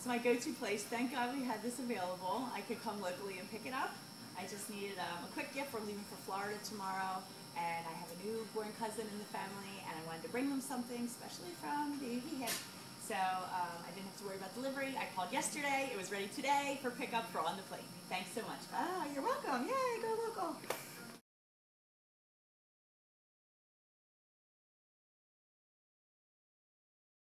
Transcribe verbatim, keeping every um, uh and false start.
It's my go-to place. Thank God we had this available. I could come locally and pick it up. I just needed um, a quick gift. We're leaving for Florida tomorrow, and I have a newborn cousin in the family, and I wanted to bring them something, especially from Baby Hip. So um, I didn't have to worry about delivery. I called yesterday. It was ready today for pickup for On the Plate. Thanks so much. Ah, you're welcome. Yay, go local.